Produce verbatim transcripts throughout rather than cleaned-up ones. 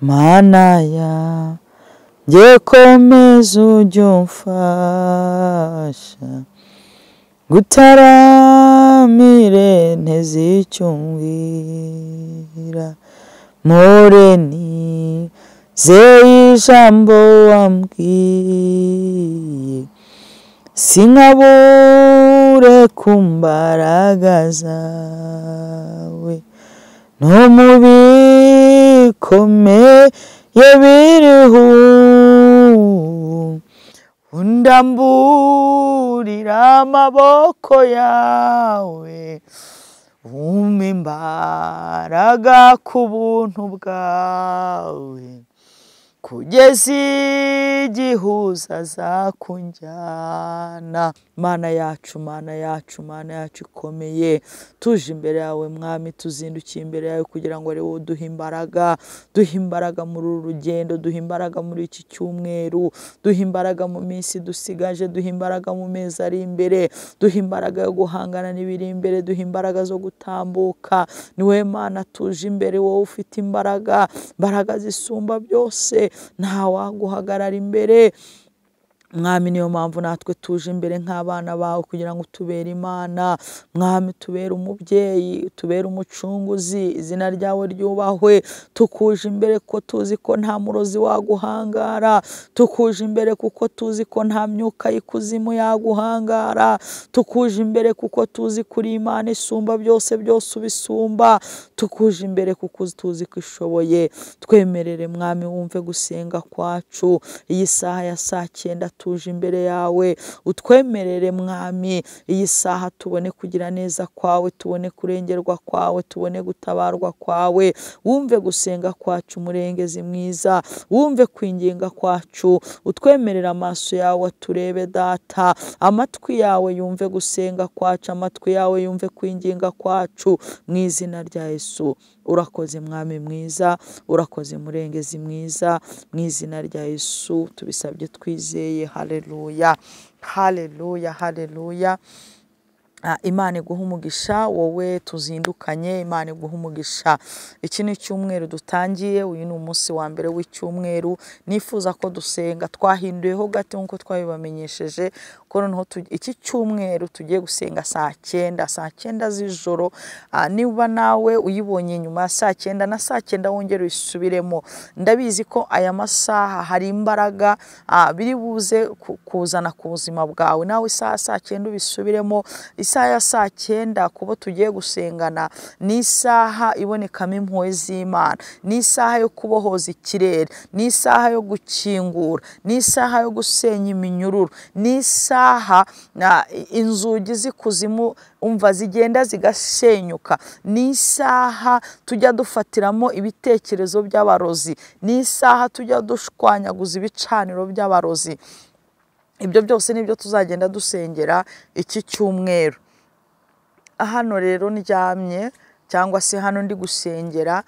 Mana yanjye komeza ujye umfasha gutaramire nteze icyo umbwira mpore nizeye ijambo wambwiye sinkabure ku mbaraga zawe no mu bikomeye biriho undamburira amaboko yawe umpa imbaraga ku buntu bwawe kugeza igihe uzakunjyana. Mana yacu, Mana yacu, Mana yacu ikomeye, tuje imbere yawe mwami, tuzindukiye imbere yawe kugira ngo ari wowe duhe imbaraga, duhe imbaraga muri uru rugendo, duhe imbaraga muri iki cyumweru, duhe imbaraga mu minsi dusigaje, duhe imbaraga mu mezi ari imbere, duhe imbaraga yo guhangana n'ibiri imbere, duhe imbaraga zo gutambuka. Ni wowe Mana tuje imbere, wowe ufite imbaraga, imbaraga zisumba byose, nta waguhagarara imbere mwami. Niyo mpamvu natwe tuje imbere nk'abana bawe kugira ngo tubere Imana mwami, tubere umubyeyi, tubere umucunguzi, izina ryawe ryubahwe. Tukuje imbere kuko tuzi ko nta murozi waguhangara, tukuje imbere kuko tuzi ko nta myuka y'ikuzimu yaguhangara, tukuje imbere kuko tuzi kuri Imana isumba byose, byose ubisumba. Tukuje imbere kuko tuzi ko ishoboye. Twemerere mwami wumve gusenga kwacu iyi saha ya saa cyenda, tuje imbere yawe, utwemerere mwami iyi saha tubone kugira neza kwawe, tubone kurengerwa kwawe, tubone gutabarwa kwawe. Wumve gusenga kwacu murengezi mwiza, wumve kwinginga kwacu, utwemerere amaso yawe turebe data, amatwi yawe yumve gusenga kwacu, amatwi yawe yumve kwinginga kwacu mu izina rya Yesu. Urakoze mwami mwiza, urakoze murengezi mwiza, mu izina rya Yesu tubisabye twizeye. Haleluya, haleluya, haleluya. Imana iguha umugisha wowe tuzindukanye, Imana iguha umugisha. Iki ni cyumweru dutangiye, uyu ni umunsi wa mbere w'icyumweru. Nifuza ko dusenga, twahinduyeho gato nkuko twabibamenyesheje ko noneho iki cyumweru tugiye gusenga saa cyenda, saa cyenda z'ijoro. Niba nawe uyibonye nyuma ya saa cyenda na saa cyenda wongere usubiremo, ndabizi ko aya masaha hari imbaraga biri buze kuzana ku buzima bwawe. Nawe saa saa cyenda ubisubiremo. Isaha ya saa cyenda kubo tugiye gusengana ni isaha ibonekamo impuhwe z'Imana, ni isaha yo kubohoza ikirere, ni isaha yo gukingura, ni isaha yo gusenya iminyururu, ni isaha inzugi z'ikuzimu umva zigenda zigasenyuka, ni isaha tujya dufatiramo ibitekerezo by'abarozi, ni isaha tujya dushwanyaguza ibicaniro by'abarozi. Ibyo byose nibyo tuzagenda dusengera iki cyumweru. Hano rero ndyamye cyangwa se hano ndi gusengera,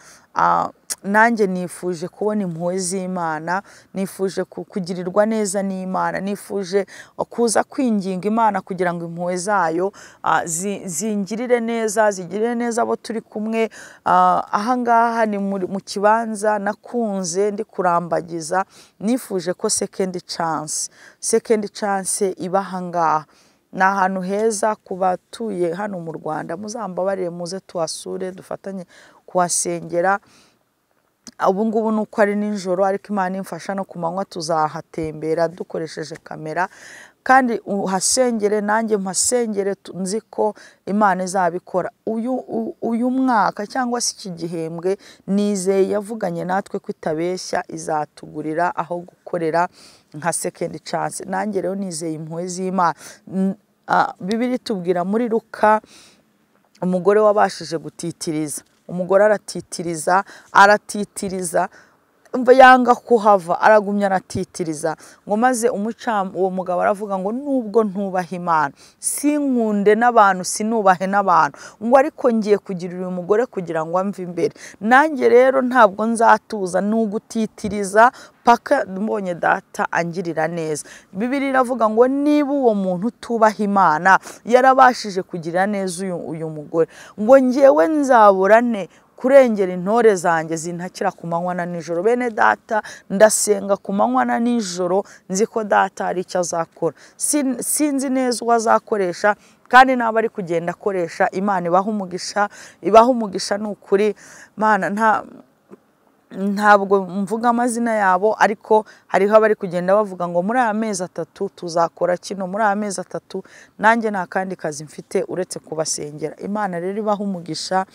nanjye nifuje kubona impuhwe z'Imana, nifuje kugirirwa neza n'Imana, nifuje kuza kwinginga Imana kugira ngo impuhwe zayo zingirire neza, zigirire neza abo turi kumwe. Aha ngaha ni mu kibanza nakunze ndi kurambagiza, nifuje ko second chance, second chance iba aha ngaha. Ni ahantu heza ku batuye hano mu Rwanda, muzambabarire muze tuhasure dufatanye kuhasengera. Ubu ngubu nuko ari nijoro, ariko Imana imfasha no ku manywa tuzahatembera dukoresheje kamera, kandi uhasengere nanjye mpasengere, nzi ko Imana izabikora. Uyu uyu mwaka cyangwa se iki gihembwe nizeye yavuganye natwe ko itabeshya, izatugurira aho gukorera nka second chance. Nanjye rero nizeye impuhwe z'Imana. Bibiri tubwira muri Luka, umugore wabashije gutitiriza, umugore aratitiriza aratitiriza umva yanga kuhava, aragumya aratitiriza ngo maze umucamu uwo mugabo aravuga ngo nubwo ntubaha Imana, sinkunde n'abantu, sinubahe n'abantu, ngo ariko ngiye kugirira uyu mugore kugira ngo amve imbere. Nanjye rero ntabwo nzatuza n'ugutitiriza paka mbonye data angirira neza. Bibiri iravuga ngo niba uwo muntu tubaha Imana yarabashije kugira neza uyu uyu mugore, ngo ngewe nzaburane kurengera intore zanjye zintakira ku manywa na nijoro. Bene data, ndasenga ku manywa na nijoro, nzi ko data hari icyo azakora. Sinzi neza uwo azakoresha, kandi naba ari kugenda akoresha, Imana ibaha umugisha, ibaha umugisha ni ukuri. Mana, nta ntabwo mvuga amazina yabo, ariko hariho abari kugenda bavuga ngo muri aya mezi atatu tuzakora kino, muri aya mezi atatu nanjye nta kandi kazi mfite uretse kubasengera. Imana rero ibaha umugisha,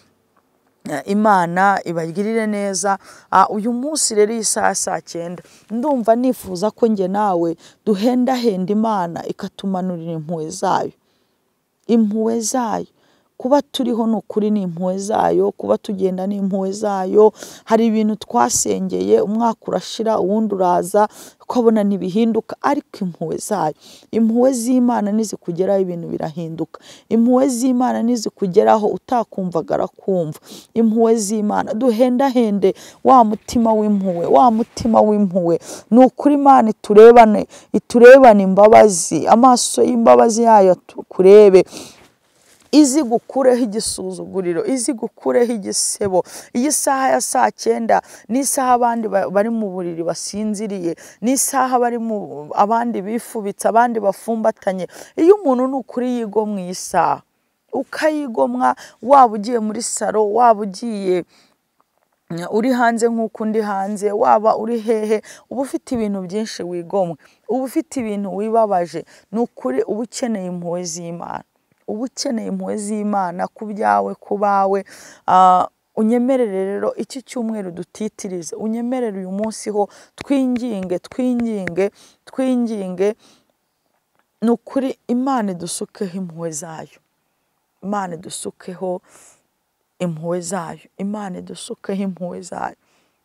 Imana ibagirire neza. Uyu munsi rero isaha saa cyenda ndumva nifuza ko nge nawe duhendahenda Imana ikatumanurira impuhwe zayo, impuhwe zayo. Kuba turiho ni ukuri ni impuhwe zayo, kuba tugenda ni impuhwe zayo. Hari ibintu twasengeye, umwaka urashira uwundi uraza ukabona ntibihinduka, ariko impuhwe zayo, impuhwe z'Imana nizikugeraho ibintu birahinduka. Impuhwe z'Imana nizikugeraho utakumvaga arakumva. Impuhwe z'Imana, duhendahende wa mutima w'impuhwe, wa mutima w'impuhwe. Ni ukuri Imana iturebane, iturebane imbabazi, amaso y'imbabazi yayo kurebe, izi gukureho igisuzuguriro, izi gukureho igisebo. Iyi saha ya saa cyenda ni isaha abandi bari mu buriri basinziriye, ni isaha bari mu abandi bifubitse, abandi bafumbatanye. Iyo umuntu ni ukuri yigomwa iyi saha, ukayigomwa, waba ugiye muri saro, waba ugiye uri hanze nk'uko undi hanze, waba uri hehe, uba ufite ibintu byinshi wigomwe, uba ufite ibintu wibabaje. Ni ukuri uba ukeneye impuhwe z'Imana, uba ukeneye impuhwe z'Imana ku byawe, ku bawe. Unyemerere rero iki cyumweru dutitirize, unyemerere uyu munsi ho twinginge, twinginge, twinginge. Ni ukuri Imana idusukeho impuhwe zayo, Imana idusukeho impuhwe zayo, Imana idusukeho impuhwe zayo.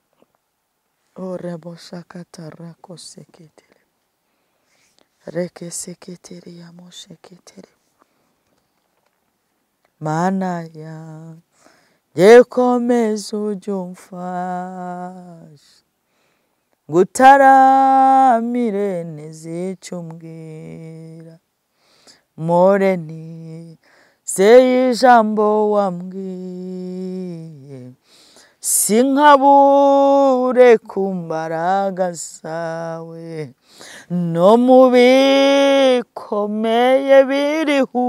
Orebo shakatara koseketere, reke seketere ya mosheketere. Mana yanjye komeza ujye umfasha, ngutaramire n'izica umbwira, mpore nizeye ijambo wambwiye, sinkabure ku mbaraga zawe, no mu bikomeye biriho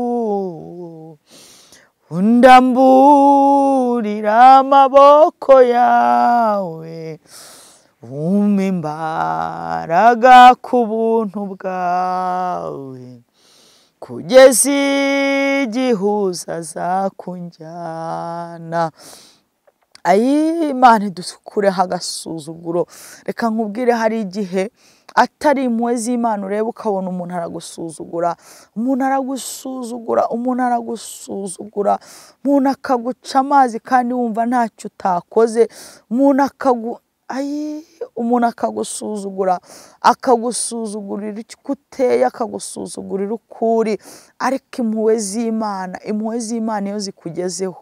undamburira amaboko yawe, umpa imbaraga ku buntu bwawe, kugeza igihe uzakunjyana. Ayi Imana idukureho agasuzuguro. Reka nkubwire, hari igihe atari impuhwe z'Imana ureba ukabona umuntu aragusuzugura, umuntu aragusuzugura, umuntu aragusuzugura, umuntu akaguca amazi kandi wumva ntacyo utakoze, umuntu akagu ayi umuntu akagusuzugura, akagusuzugurira icyo uteye, akagusuzugurira uko uri. Ariko impuhwe z'Imana, impuhwe z'Imana iyo zikugezeho,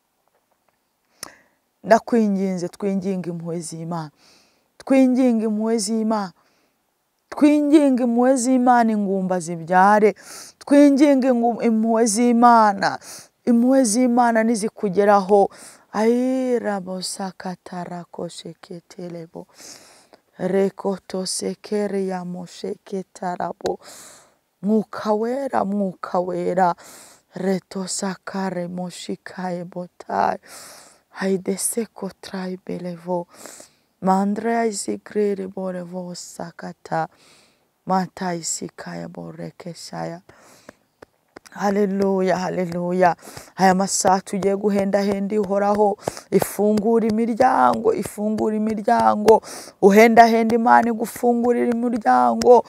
ndakwinginze twinginge impuhwe z'Imana, twinginge impuhwe z'Imana, twinginge impuhwe z'Imana ingumba zibyare, twinginge impuhwe z'Imana, impuhwe z'Imana nizikugeraho. Ayirabo sakatara kosheketelebo, rekoto sekeri ya mosheketarabo. Mwuka wera, mwuka wera, reto sakare moshikaye botai, haideseko traibelevo, mandrea isigrere borevo sakata, mata isikaya borekeshaya. Haleluya, haleluya. Aya masaha tugiye guhendahenda ihoraho, ifungura imiryango, ifungura imiryango. Uhendahenda Imana igufungurira imiryango.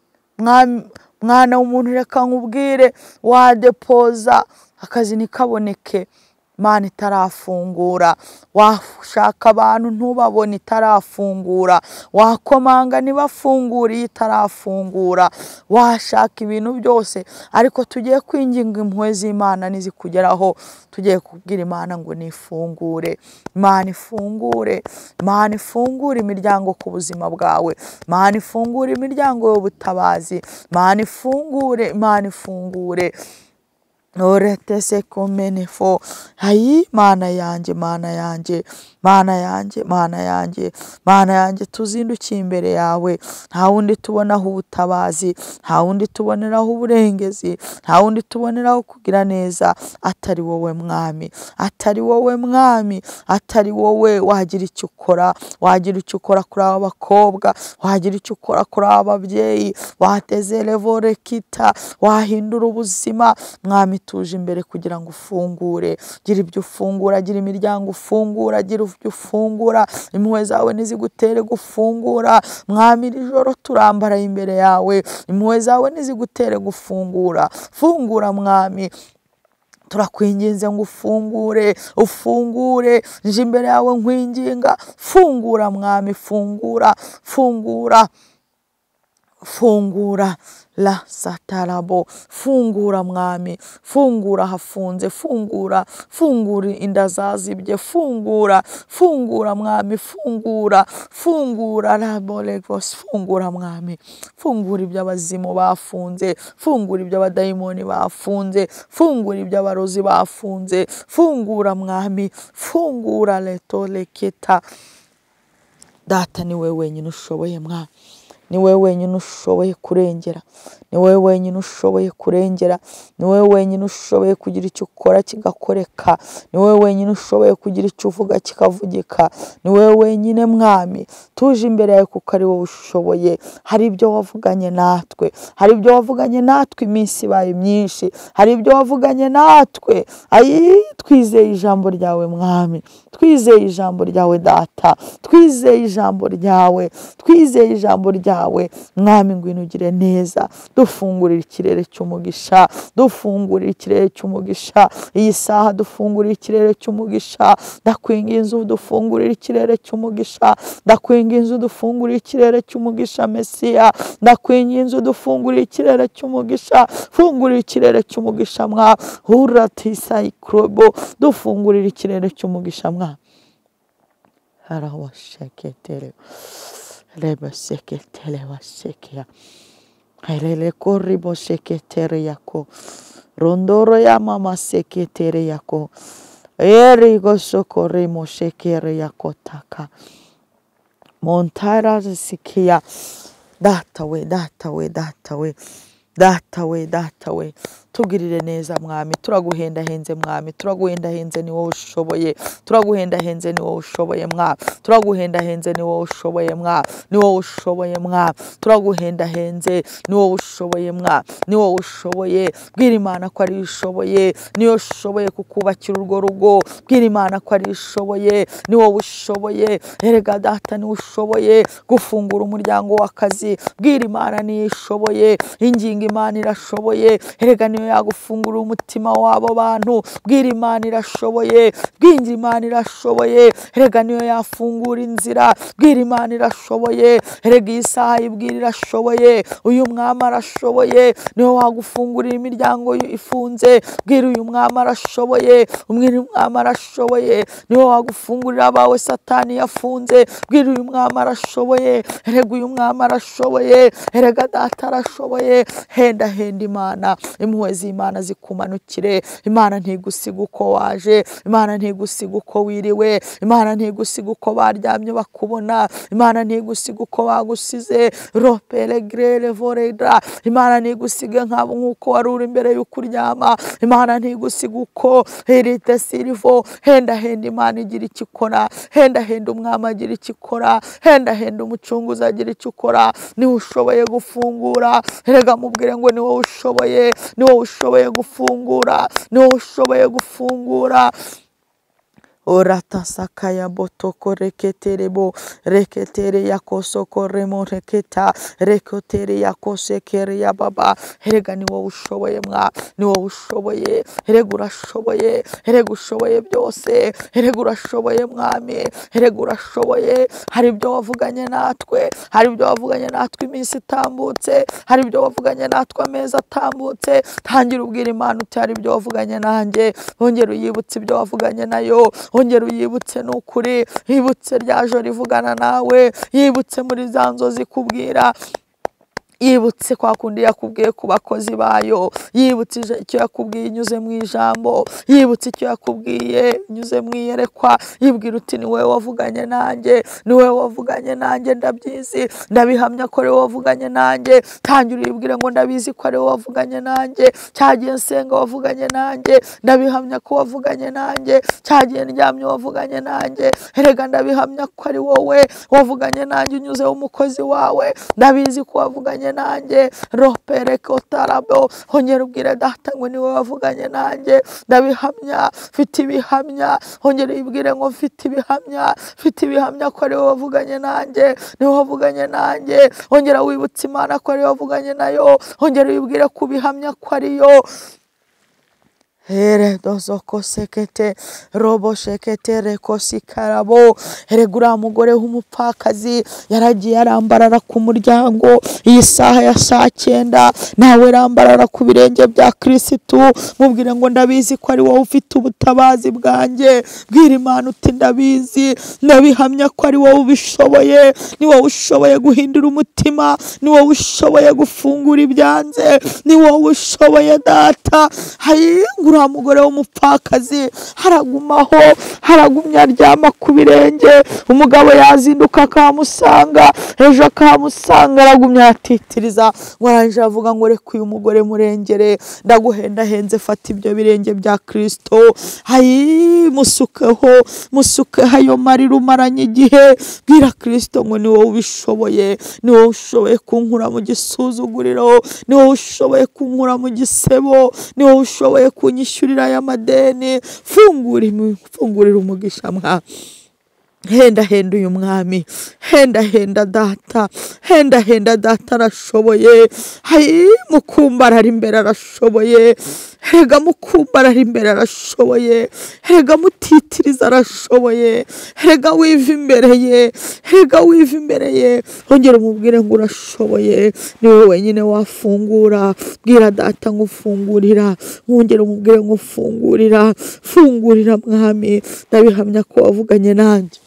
Mwana w'umuntu, reka nkubwire, wadepoza akazi ntikaboneke, Imana itarafungura. Washaka abantu ntubabone itarafungura, wakomanga ntibafungure itarafungura, washaka ibintu byose. Ariko tugiye kwinginga impuhwe z'Imana nizikugeraho, tugiye kubwira Imana ngo nifungure. Imana ifungure, Imana ifungure imiryango ku buzima bwawe, Imana ifungure imiryango y'ubutabazi, Imana ifungure, Imana ifungure. Oretese komenefo. Hayi mana yanjye, mana yanjye, mana yanjye, mana yanjye, mana yanjye, tuzindukiye imbere yawe. Nta wundi tubonaho ubutabazi, nta wundi tuboneraho uburengezi, nta wundi tuboneraho kugira neza atari wowe mwami, atari wowe mwami, atari wowe. Wagira icyo ukora, wagira icyo ukora kuri aba bakobwa, wagira icyo ukora kuri aba babyeyi, wateze levore kita, wahindura ubuzima mwami. Tuje imbere kugira ngo ufungure, gira ibyo ufungura, gira imiryango ufungura, gira ibyo ufungura, impuhwe zawe nizigutere gufungura mwami. Iri joro turambaraye imbere yawe, impuhwe zawe nizigutere gufungura, fungura mwami. Turakwinginze ngo ufungure, ufungure, nje imbere yawe nkwinginga, fungura mwami, fungura, fungura, fungura la satarabo, fungura mwami, fungura hafunze, fungura, fungura inda zazibye, fungura, fungura mwami, fungura, fungura rabolegos, fungura mwami, fungura ibyo abazimu bafunze, fungura ibyo abadayimoni bafunze, fungura ibyo abarozi bafunze, fungura mwami, fungura letoleketa. Data ni wewe wenyine ushoboye mwami, ni wewe wenyine ushoboye kurengera, ni wewe wenyine ushoboye kurengera, ni wewe wenyine ushoboye kugira icyo ukora kigakoreka, ni wewe wenyine ushoboye kugira icyo uvuga kikavugika, ni wewe wenyine mwami. Tuje imbere yawe kuko ari wowe ushoboye. Hari ibyo wavuganye natwe, hari ibyo wavuganye natwe iminsi ibaye myinshi, hari ibyo wavuganye natwe. Ayi, twizeye ijambo ryawe mwami, twizeye ijambo ryawe data, twizeye ijambo ryawe, twizeye ijambo ryawe mwami. Ngwino ugire neza, dufungurira ikirere cy'umugisha, dufungurira ikirere cy'umugisha iyi saha, dufungurira ikirere cy'umugisha. Ndakwinginze udufungurira ikirere cy'umugisha, ndakwinginze udufungurira ikirere cy'umugisha Mesiya, ndakwinginze udufungurira ikirere cy'umugisha, fungurira ikirere cy'umugisha mwa uratisa ikrobo, dufungurira ikirere cy'umugisha mwa harawasheketere leba seketele wasekia helele koribo seketere yako rondoro ya mama seketere yako erigo sokoremo sekere yako taka montara sikia. Data we, data we, data we, data we, data we, tugirire neza mwami. Turaguhenda henze mwami, turaguhenda henze, ni wowe ushoboye, turaguhenda henze, ni wowe ushoboye mwami, turaguhenda henze, ni wowe ushoboye mwami, ni wowe ushoboye mwami, turaguhenda henze, ni wowe ushoboye mwami, ni wowe ushoboye. Bwira Imana ko ari ushoboye, niyo ushoboye kukubakira urwo rugo. Bwira Imana ko ari ushoboye, ni wowe ushoboye. Erega data ni ushoboye gufungura umuryango w'akazi. Bwira Imana ni ishoboye, ingingo Imana irashoboye. Erega niyo yagufungura umutima w'abo bantu. Bwira Imana irashoboye, bwinjira Imana irashoboye. Erega niyo yafungura inzira. Bwira Imana irashoboye, erega iyi saha ibwira irashoboye. Uyu mwami arashoboye, niyo wagufungurira imiryango ifunze. Bwira uyu mwami arashoboye, umwiri mwami arashoboye, niyo wagufungurira abawe Satani yafunze. Bwira uyu mwami arashoboye, erega uyu mwami arashoboye, erega data arashoboye. Henda henda Imana, impuhwe z'Imana zikumanukire. Imana ntigusiga uko waje, Imana ntigusiga uko wiriwe, Imana ntigusiga uko baryamye bakubona, Imana ntigusiga uko bagusize. Ropele grele voreda, Imana ntigusiga nk'abo nk'uko wari uri imbere y'uko uryama, Imana ntigusiga uko herite sirivo. Henda henda Imana igira icyo ikora, henda henda umwami agira icyo ikora, henda henda umucunguzi agira icyo ukora. Niwe ushoboye gufungura, erega mubwire ngo ni wowe ushoboye, ni wowe ushoboye gufungura, ni wowe ushoboye gufungura. Orata sakaya botoko reketerebo reketere yakosoko remo reketa rekotere yakosekere ya baba. Erega ni wowe ushoboye mwa, ni wowe ushoboye. Erega urashoboye, erega ushoboye byose, erega urashoboye mwami, erega urashoboye. Hari ibyo wavuganye natwe, hari ibyo wavuganye natwe iminsi itambutse, hari ibyo wavuganye natwe amezi atambutse. Tangira ubwira Imana uti hari ibyo wavuganye nanjye, ongera uyibutse ibyo wavuganye nayo, ongera uyibutse n'ukuri, yibutse rya joro rivugana nawe, yibutse muri za nzozi kubwira yibutse kwa kundi yakubwiye ku bakozi bayo, yibutse icyo yakubwiye inyuze mu ijambo, yibutse icyo yakubwiye inyuze mu iyerekwa, yibwira uti ni wowe wavuganye nanjye, ni wowe wavuganye nanjye, ndabyizi ndabihamya ko ari wowe wavuganye nanjye. Tangira uyibwire ngo ndabizi ko ari wowe wavuganye nanjye, cyagiye nsenga wavuganye nanjye, ndabihamya ko wavuganye nanjye, cyagiye ndyamye wavuganye nanjye, erega ndabihamya ko ari wowe wavuganye nanjye unyuze umukozi wawe, ndabizi ko wavuganye nanjye. Ropere kotarabo, hongera ubwire data ngo ni wowe wavuganye nanjye, ndabihamya, mfite ibihamya. Hongera uyibwire ngo mfite ibihamya, mfite ibihamya ko ari wowe wavuganye nanjye, ni wowe wavuganye nanjye. Hongera wibutse Imana ko ari wowe wavuganye nayo, hongera uyibwire ku bihamya ko ari yo. Here dozoko sekete robo shekete rekosi karabo. Heregura mugore w'umupfakazi yaragiye arambarara ku muryango iyi saha ya saa cyenda, nawe rambarara ku birenge bya Kristo, mubwire ngo ndabizi ko ari wowe ufite ubutabazi bwanjye. Bwira Imana uti ndabizi, ndabihamya ko ari wowe ubishoboye, ni wowe ushoboye guhindura umutima, ni wowe ushoboye gufungura ibyanze, ni wowe ushoboye data. Hayingura mugore w'umupfakazi haragumaho, haragumya aryama ku birenge, umugabo yazinduka akamusanga, ejo akamusanga aragumya atitiriza, ngo aranje avuga ngo reka uyu mugore murengere, ndaguhenda henze, fata ibyo birenge bya Kristo, hayi musukeho, musukeho ayo marira umaranye igihe. Bwira Kristo ngo ni wowe ubishoboye, ni wowe ushoboye kunkura mu gisuzuguriro, ni wowe ushoboye kunkura mu gisebo, ni wowe ushoboye kunyishyurira aya madeni. Fungura fungurira umugisha mwa henda henda uyu mwami, henda henda data, henda henda data arashoboye. Hayi mukumbara ari imbere arashoboye, hega mukumbara ari imbere arashoboye, hega mutitiriza arashoboye, hega wiva imbere ye, hega wiva imbere ye. Hongera umubwire ngo urashoboye, ni wowe wenyine wafungura. Bwira data ngo ufungurira, hongera umubwire ngo ufungurira, fungurira mwami, ndabihamya ko wavuganye nanjye.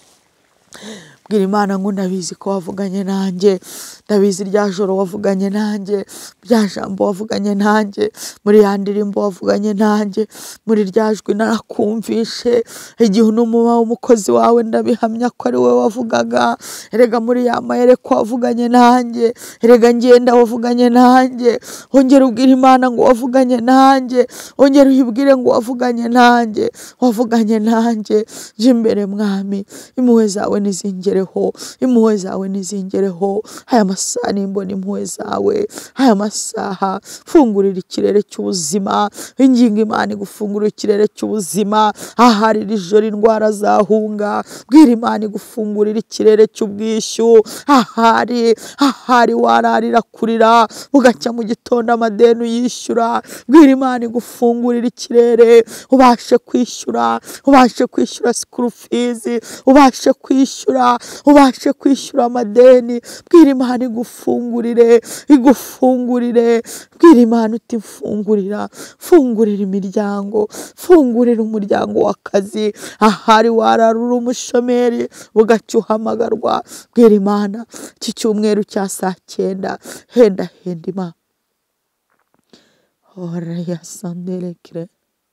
Bwira Imana ngo ndabizi ko wavuganye nanjye, ndabizi rya joro wavuganye nanjye, rya jambo wavuganye nanjye, muri ya ndirimbo wavuganye nanjye, muri rya jwi narakumvishe igihe unuma w'umukozi wawe, ndabihamya ko ari wowe wavugaga. Erega muri ya mayere ko wavuganye nanjye, erega ngenda wavuganye nanjye. Hongera ubwire Imana ngo wavuganye nanjye, hongera uyibwire ngo wavuganye nanjye, wavuganye nanjye. Je imbere mwami, impuhwe zawe nizingereho, impuhwe zawe nizingereho. Aya masaha nimbona impuhwe zawe, aya masaha fungurira ikirere cy'ubuzima, ingingo Imana igufungurira ikirere cy'ubuzima. Ahari rijoro indwara zahunga, bwira Imana igufungurira ikirere cy'ubwishyu. Ahari ahari wararira kurira ugacya mu gitondo amadeni uyishyura, bwira Imana igufungurira ikirere, ubashe kwishyura, ubashe kwishyura school fees, ubashe kwishyura, ubashe kwishyura amadeni. Bwira Imana igufungurire, igufungurire. Bwira Imana uti mfungurira, fungurira imiryango, fungurira umuryango w'akazi. Ahari wararura umushomeri ugacya uhamagarwa, bwira Imana iki cyumweru cya saa cyenda, henda henda Imana. Ora ya sandelekre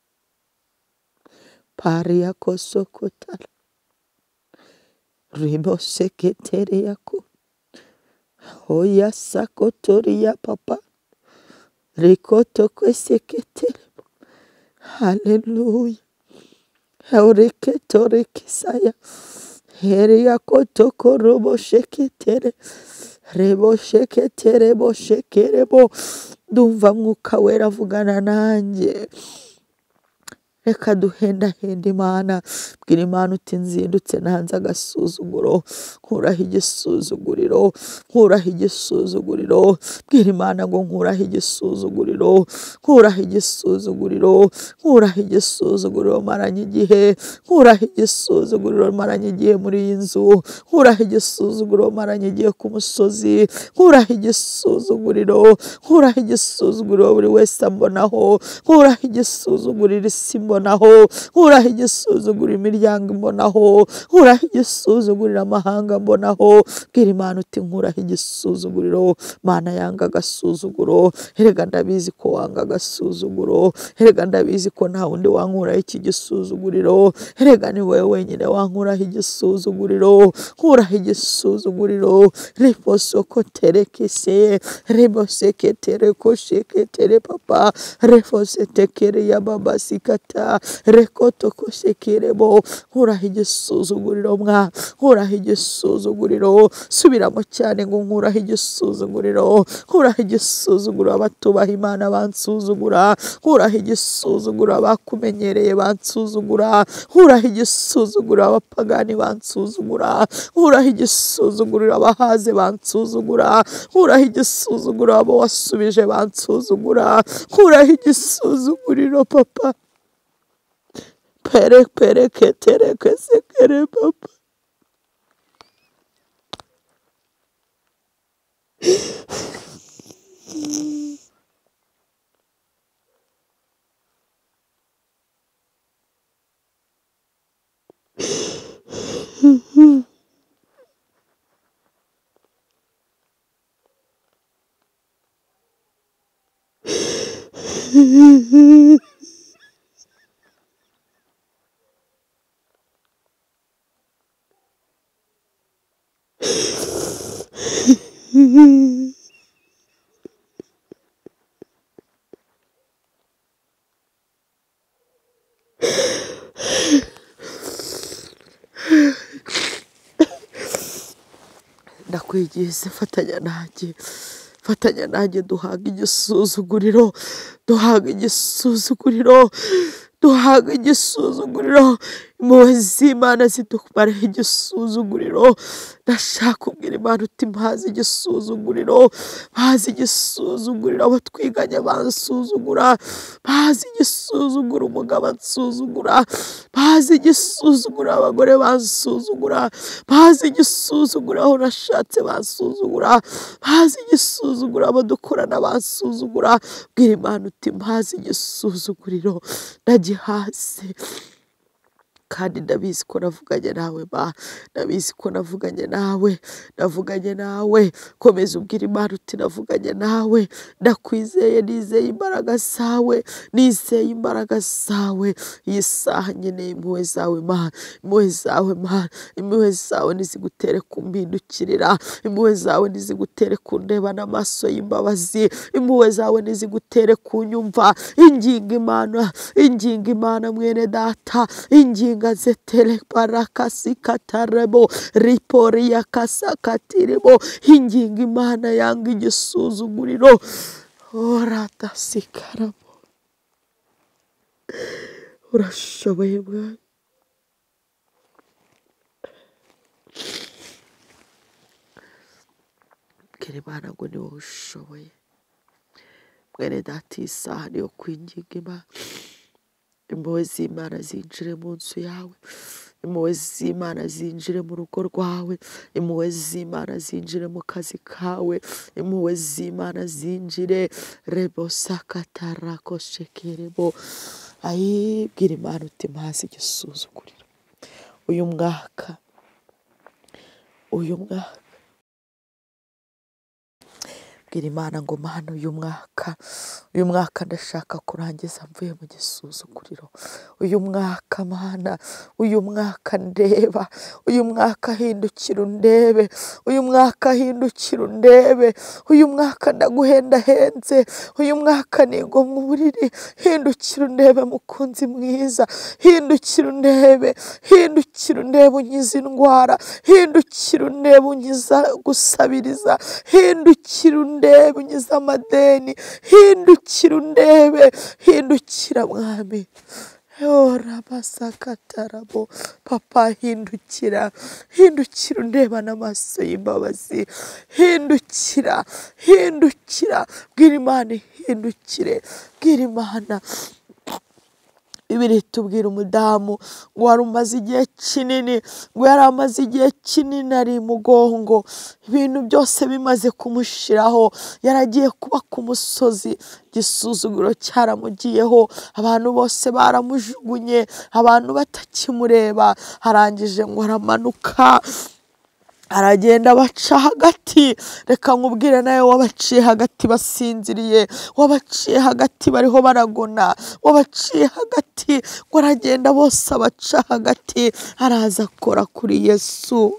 paria kosokotala ribo seketere yako hoya sakotoria papa rikoto kweseketere. Hallelujah. Haureketore kisaya heria kotoko robo sheketere rebo sheketere bo shekerebo. Ndumva mwuka wera avugana nanjye, reka duhenda henda Imana. Bwira Imana uti nzindutse nanze agasuzuguro, nkuraho igisuzuguriro, nkuraho igisuzuguriro. Bwira Imana ngo nkuraho igisuzuguriro. igisuzuguriro, nkuraho igisuzuguriro, nkuraho igisuzuguriro maranye igihe, nkuraho igisuzuguriro maranye igihe muri iyi nzu, nkuraho igisuzuguriro maranye igihe ku musozi, nkuraho igisuzuguriro, nkuraho igisuzuguriro buri wese ambonaho, nkuraho igisuzuguriro isi imbonaho, nkuraho igisuzuguriro imiryango imbonaho, nkuraho igisuzuguriro amahanga mbonaho. Bwira Imana uti nkuraho igisuzuguriro. Mana yanga agasuzuguro, erega ndabizi ko wanga agasuzuguro, erega ndabizi ko nta wundi wankuraho iki gisuzuguriro, erega ni wowe wenyine wankuraho igisuzuguriro. Nkuraho igisuzuguriro, rifosoko terekese, reboseke terekoseke tere papa, refose tekere ya baba sikata, rekoto kosekerebo. Nkuraho igisuzuguriro mwa, nkuraho igisuzuguriro, subiramo cyane ngo nkuraho igisuzuguriro, nkuraho igisuzuguriro abatubaha Imana bansuzugura, nkuraho igisuzuguriro abakumenyereye bansuzugura, nkuraho igisuzuguriro abapagani bansuzugura, nkuraho igisuzuguriro abahaze bansuzugura, nkuraho igisuzuguriro abo wasubije bansuzugura, nkuraho igisuzuguriro papa. Pere pere ketere kesekere papa. Ndakwigize fatanya nanjye, fatanya nanjye duhaga igisuzuguriro, duhaga igisuzuguriro, duhaga igisuzuguriro. Impuhwe z'Imana zidukumareho igisuzuguriro. Ndashaka kubwira Imana uti mpazi igisuzuguriro, mpazi igisuzuguriro abo twiganye bansuzugura, mpazi igisuzugura umugabo ansuzugura, mpazi igisuzugura abagore bansuzugura, mpazi igisuzugura aho nashatse bansuzugura, mpazi igisuzugura abo dukorana bansuzugura. Bwira Imana uti mpazi igisuzuguriro, ndagihaze kandi ndabizi ko navuganye nawe ba, ndabizi ko navuganye nawe, navuganye nawe. Komeza ubwira Imana uti navuganye nawe, ndakwizeye, nizeye imbaraga zawe, nizeye imbaraga zawe. Iyi saha nkeneye impuhwe zawe Mana, impuhwe zawe Mana, impuhwe zawe nizigutere kumpindukirira, impuhwe zawe nizigutere kundeba n'amaso y'imbabazi, impuhwe zawe nizigutere kunyumva. Inginga Imana, inginga Imana mwene data, inginga gazetele parakasi katarebo ripori ya kasakatiribo. Inginga Imana yanga igisuzuguriro. Orata sikarabo, urashoboye Bwana. Bwira Imana ngo ni wowe ushoboye. Mwene data isaha niyo kwinginga Imana. Impuhwe z'Imana zinjire mu nzu yawe, impuhwe z'Imana zinjire mu rugo rwawe, impuhwe z'Imana zinjire mu kazi kawe, impuhwe z'Imana zinjire rebo sakatara koshekerebo. Ayi, bwira Imana uti mpazi igisuzuguriro. Uyu mwaka, uyu mwaka bwira Imana ngo Mana uyu mwaka, uyu mwaka ndashaka kurangiza mvuye mu gisuzuguriro. Uyu mwaka Mana, uyu mwaka ndeba, uyu mwaka hindukira undebe, uyu mwaka hindukira undebe, uyu mwaka ndaguhenda henze, uyu mwaka nigo mu buriri, hindukira undebe mukunzi mwiza, hindukira undebe, hindukira undebe unkiza indwara, hindukira undebe unkiza gusabiriza, hindukira undebe unkiza amadeni, hindukira undebe, hindukira Mwami. ora basakatarabo. Papa hindukira, hindukira undeba n'amaso y'imbabazi, hindukira, hindukira, bwira Imana hindukire, bwira Imana. Bibiri tubwira umudamu ngo wari umaze igihe kinini, ngo yari amaze igihe kinini ari mugongo, ibintu byose bimaze kumushiraho, yaragiye kuba ku musozi, igisuzuguro cyaramugiyeho, abantu bose baramujugunye, abantu batakimureba, arangije ngo aramanuka aragenda baca hagati. Reka nkubwire nawe wabaciye hagati basinziriye, wabaciye hagati bariho baragona, wabaciye hagati ngo aragenda bose abaca hagati, araza akora kuri Yesu,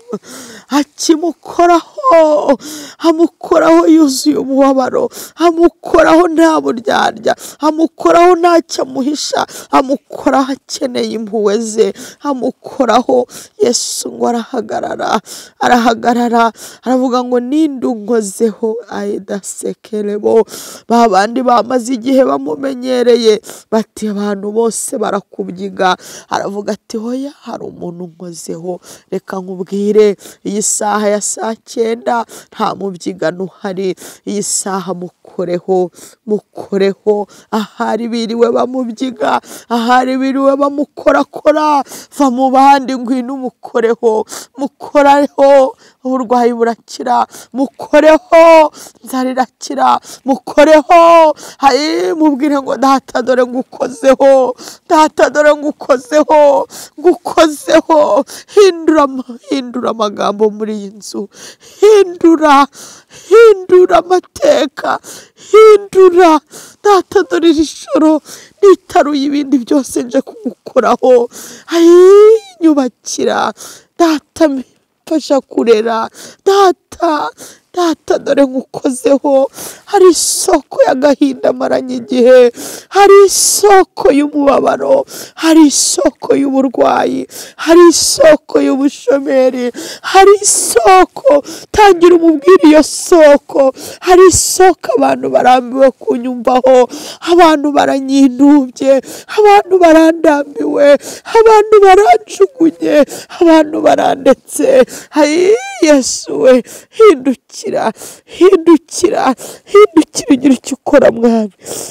akimukoraho, amukoraho yuzuye umubabaro, amukoraho nta buryarya, amukoraho ntacyo amuhisha, amukoraho akeneye impuhwe ze, amukoraho. Yesu ngo arahagarara, arahagarara aravuga ngo ninde unkozeho. Aida sekelebo, ba bandi bamaze igihe bamumenyereye bati abantu bose barakubyiga, aravuga ati hoya hari umuntu unkozeho. Reka nkubwire iyi saha ya saa cyenda nta mubyigano uhari, iyi saha mukoreho, mukoreho. Ahari biriwe bamubyiga, ahari biriwe bamukorakora, va mu bandi ngwino mukoreho, mukoreho, uburwayi burakira, mukoreho, inzara irakira, mukoreho. Hayi mubwire ngo data dore ngukozeho, data dore ngukozeho, ngukozeho. Hindura, hindura amagambo muri iyi nzu, hindura, hindura amateka, hindura. Data dore iri joro nitaruye ibindi byose nje kugukoraho. Hayi nyubakira, data mfasha kurera, data, data dore ngukozeho. Hari isoko y'agahinda maranye igihe, hari isoko y'umubabaro, hari isoko y'uburwayi, hari isoko y'ubushomeri, hari isoko, tangira umubwire iyo soko. Hari isoko abantu barambiwe kunyumvaho, abantu baranyinubye, abantu barandambiwe, abantu baranjugunye, abantu barandetse. Hayi Yesu we, hindukira, hindukira, hindukira ugira icyo ukora mwami.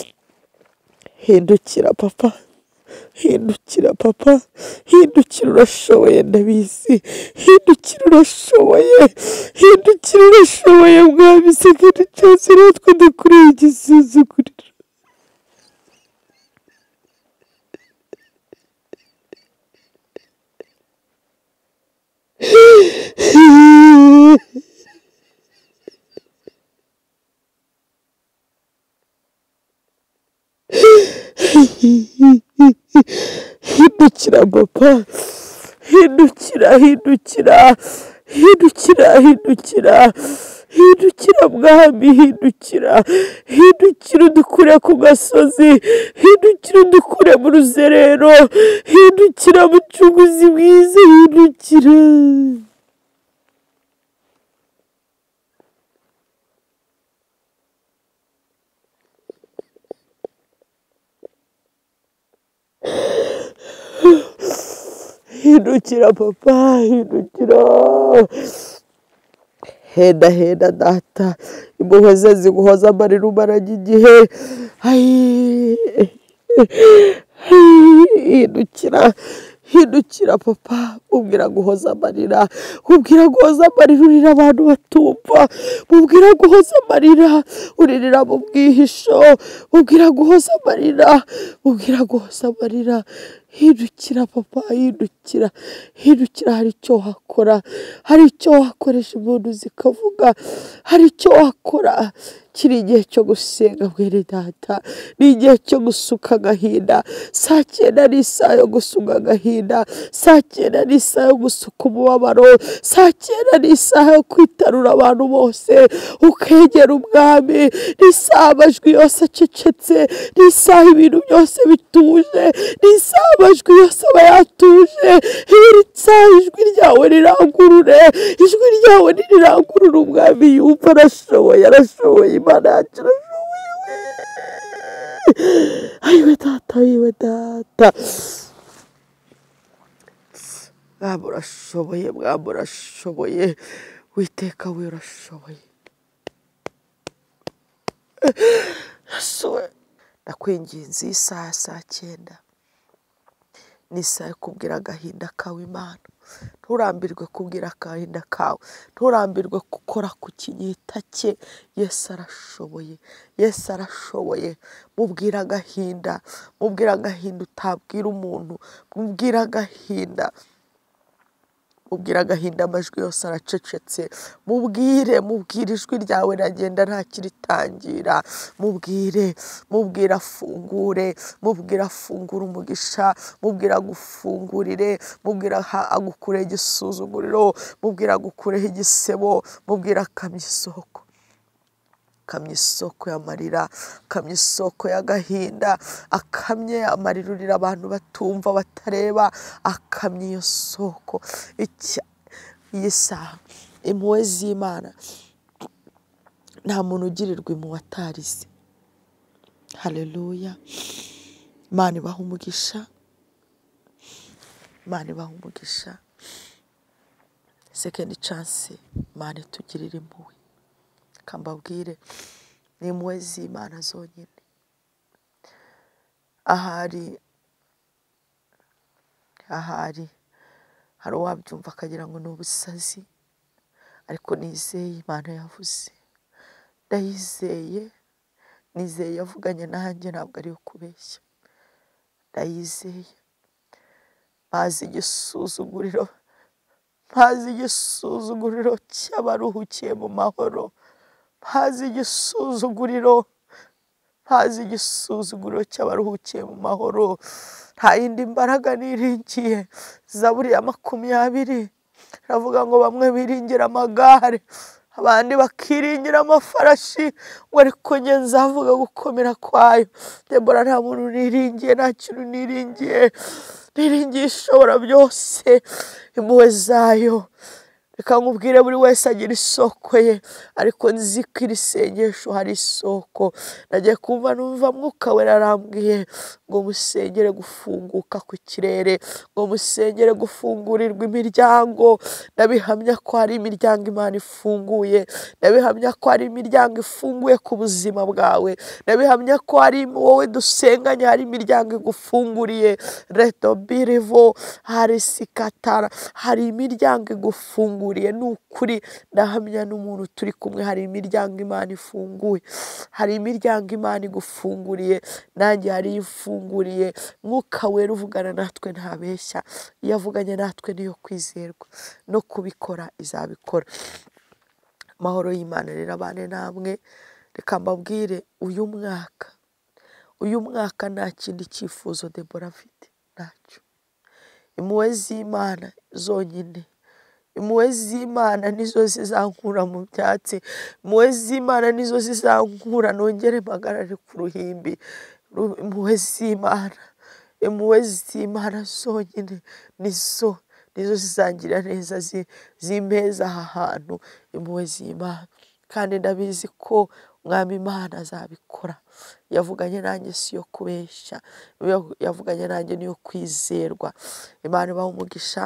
Hindukira papa, hindukira papa, hindukira urashoboye ndabizi, hindukira urashoboye, hindukira urashoboye mwami. Se ikintu cyose natwe dukuriye igisuzuguriro. Hindukira papa, hindukira, hindukira, hindukira, hindukira, hindukira mwami, hindukira, hindukira udukure ku gasozi, hindukira udukure mu ruzerero, hindukira mucunguzi mwiza, hindukira. Hindukira papa, hindukira. Henda henda data, impuhwe ze ziguhoza amarira umaranye igihe. Hayi, hindukira, hindukira papa, mubwira guhoza amarira, mubwira guhoza amarira urira abantu batumva, mubwira guhoza amarira uririra mu bwihisho, mubwira guhoza amarira, mubwira guhoza amarira. Hindukira papa, hindukira, hindukira. Hari icyo wakora, hari icyo wakoresha impundu zikavuga, hari icyo wakora. Kiri igihe cyo gusenga mwene data, ni igihe cyo gusuka agahinda. Saa cyenda ni isaha yo gusuka agahinda, saa cyenda ni isaha yo gusuka umubabaro, saa cyenda ni isaha yo kwitarura abantu bose ukegera umwami. Ni isaha amajwi yose acecetse, ni isaha ibintu byose bituje, ni isaha amajwi yose aba yatuje. Iri saha ijwi ryawe rirangurure, ijwi ryawe ntirirangurure. Umwami yumva arashoboye, arashoboye, Imana yacu irashoboye. Ayiwe data, ayiwe data. mwami urashoboye, mwami urashoboye, Uwiteka we urashoboye. Yesu ndakwinginze isaha ya saa cyenda ni isaha yo kubwira agahinda kawe Imana. Nturambirwe kubwira agahinda kawe, nturambirwe gukora ku kinyita cye. Yesu arashoboye, Yesu arashoboye. Mubwira agahinda, mubwira agahinda utabwira umuntu, mubwira agahinda, mubwira agahinda amajwi yose aracecetse. Mubwire, mubwire ijwi ryawe ragenda ntakiritangira. Mubwire, mubwira afungure, mubwira afungura umugisha, mubwira agufungurire, mubwira agukure igisuzuguriro, mubwira agukureho igisebo, mubwira akamya isoko, akamya isoko y'amarira, akamya isoko y'agahinda, akamye amarira urira abantu batumva batareba, akamya iyo soko. Iyi saha impuhwe z'Imana nta muntu ugirirwa impuhwe atarize. Haleluya. Imana ibaha umugisha, Imana ibaha umugisha. Second chance Imana itugirira impuhwe. Kambabwire ni impuhwe z'Imana zonyine. Ahari ahari hari uwabyumva akagira ngo ni ubusazi, ariko nizeye Imana yavuze, ndayizeye, nizeye yavuganye nanjye, ntabwo ari ukubeshya. Ndayizeye. Mazi igisuzuguriro, mazi igisuzuguriro cy'abaruhukiye mu mahoro, mazi igisuzuguriro, mazi igisuzuguriro cy'abaruhukiye mu mahoro. Nta yindi mbaraga niringiye. Zaburi ya makumyabiri ravuga ngo bamwe biringira amagare, abandi bakiringira amafarashi, ngo ariko njye nzavuga gukomera kwayo. Debora nta muntu niringiye, nta kintu niringiye, niringiye ishobora byose, impuhwe zayo. Reka nkubwire buri wese agira isoko ye, ariko nzi ko iri sengesho hari isoko. Nagiye kumva numva Mwuka Wera arambwiye ngo musengere gufunguka ku kirere, ngo musengere gufungurirwa imiryango. Ndabihamya ko hari imiryango Imana ifunguye, ndabihamya ko hari imiryango ifunguye ku buzima bwawe, ndabihamya ko hari wowe dusenganye hari imiryango igufunguriye. Reto birivo hari sikatara, hari imiryango igufunguriye. Ni ukuri ndahamya n'umuntu turi kumwe hari imiryango Imana ifunguye, hari imiryango Imana igufunguriye, nanjye hari ifunguriye. Mwuka Wera uvugana natwe ntabeshya, iyo avuganye natwe niyo kwizerwa, no kubikora izabikora. Amahoro y'Imana rero abane namwe. Reka mbabwire uyu mwaka, uyu mwaka nta kindi cyifuzo Debora afite, ntacyo. Impuhwe z'Imana zonyine, impuhwe z'Imana nizo zizankura mu byatsi, impuhwe z'Imana nizo zizankura nongere mpagarare ku ruhimbi. Impuhwe z'Imana, impuhwe z'Imana zonyine nizo nizo zizangira neza, zimpeza aha hantu. Impuhwe z'Imana, kandi ndabizi ko Mwami Imana azabikora. Yavuganye nanjye si yo kubeshya, yavuganye nanjye niyo kwizerwa. Imana ibaha umugisha.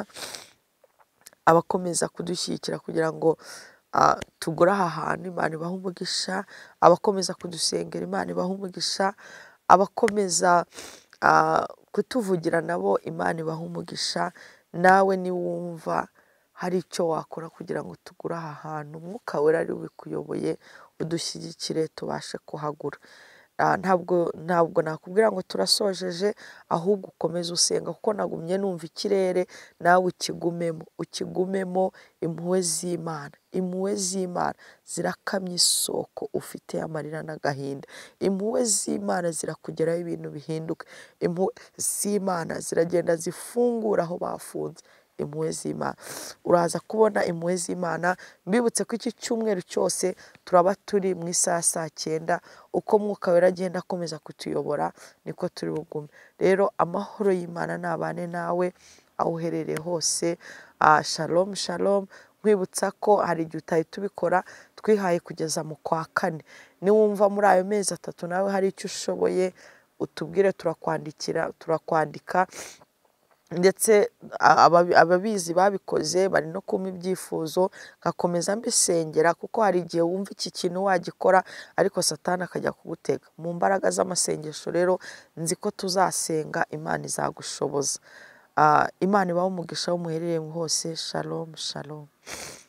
Abakomeza kudushyigikira kugira ngo uh, tugure aha hantu, Imana ibaha umugisha. Abakomeza kudusengera, Imana ibaha umugisha. Abakomeza uh, kutuvugira nabo, Imana ibaha umugisha. Nawe niwumva hari icyo wakora kugira ngo tugure aha hantu, Mwuka Wera ari ubikuyoboye, udushyigikire tubashe kuhagura. Ntabwo ntabwo nakubwira ngo turasojeje, ahubwo ukomeze usenga, kuko nagumye numva ikirere, nawe ukigumemo, ukigumemo. Impuhwe z'Imana, impuhwe z'Imana zirakamya isoko ufite amarira n'agahinda. Impuhwe z'Imana zirakugeraho ibintu bihinduka. Impuhwe z'Imana ziragenda zifungura aho bafunze. Impuhwe z'Imana uraza kubona impuhwe z'Imana. Mbibutse ko iki cyumweru cyose turaba turi mu isaha saa cyenda. Uko Mwuka Wera agenda akomeza kutuyobora niko turi bugume. Rero amahoro y'Imana nabane nawe aho uherereye hose. Uh, shalom shalom. Nkwibutsa ko hari igihe utari tubikora, twihaye kugeza mu kwa kane. Niwumva muri ayo mezi atatu nawe hari icyo ushoboye, utubwire, turakwandikira, turakwandika ndetse ababi- ababizi babikoze bari no kumpa ibyifuzo ngakomeza mbisengera, kuko hari igihe wumva iki kintu wagikora ariko satani akajya kugutega. Mu mbaraga z'amasengesho rero nzi ko tuzasenga Imana izagushoboza. Ah, Imana ibahe umugisha aho muherereye hose. Shalom shalom.